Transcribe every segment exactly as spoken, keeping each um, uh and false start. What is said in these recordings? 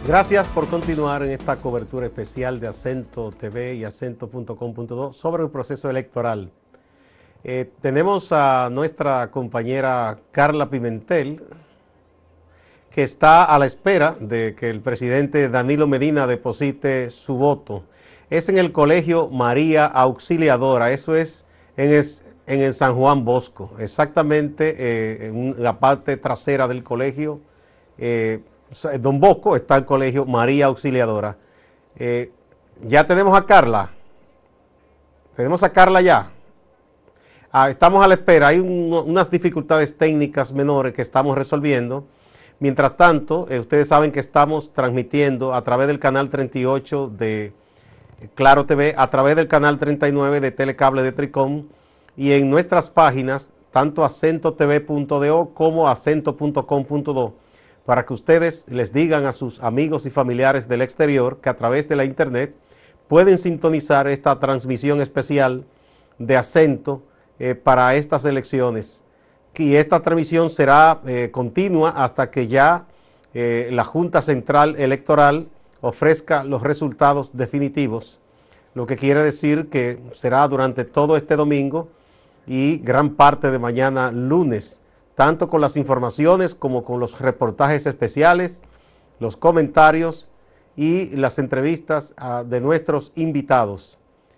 Gracias por continuar en esta cobertura especial de Acento T V y acento punto com punto do sobre el proceso electoral. Eh, tenemos a nuestra compañera Carla Pimentel, que está a la espera de que el presidente Danilo Medina deposite su voto. Es en el Colegio María Auxiliadora, eso es en, es, en el San Juan Bosco, exactamente eh, en la parte trasera del colegio. Eh, Don Bosco está el Colegio María Auxiliadora. Eh, ya tenemos a Carla. Tenemos a Carla ya. Ah, estamos a la espera. Hay un, unas dificultades técnicas menores que estamos resolviendo. Mientras tanto, eh, ustedes saben que estamos transmitiendo a través del canal treinta y ocho de Claro T V, a través del canal treinta y nueve de Telecable de Tricom y en nuestras páginas, tanto acento t v punto do como acento punto com punto do, para que ustedes les digan a sus amigos y familiares del exterior que a través de la internet pueden sintonizar esta transmisión especial de Acento eh, para estas elecciones. Y esta transmisión será eh, continua hasta que ya eh, la Junta Central Electoral ofrezca los resultados definitivos, lo que quiere decir que será durante todo este domingo y gran parte de mañana lunes, tanto con las informaciones como con los reportajes especiales, los comentarios y las entrevistas uh, de nuestros invitados.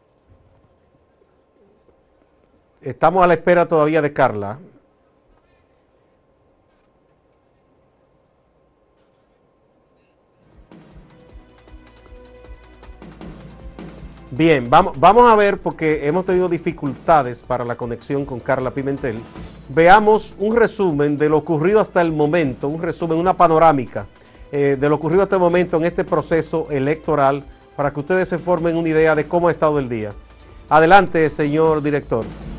Estamos a la espera todavía de Carla. Bien, vamos, vamos a ver, porque hemos tenido dificultades para la conexión con Carla Pimentel. Veamos un resumen de lo ocurrido hasta el momento, un resumen, una panorámica eh, de lo ocurrido hasta el momento en este proceso electoral, para que ustedes se formen una idea de cómo ha estado el día. Adelante, señor director.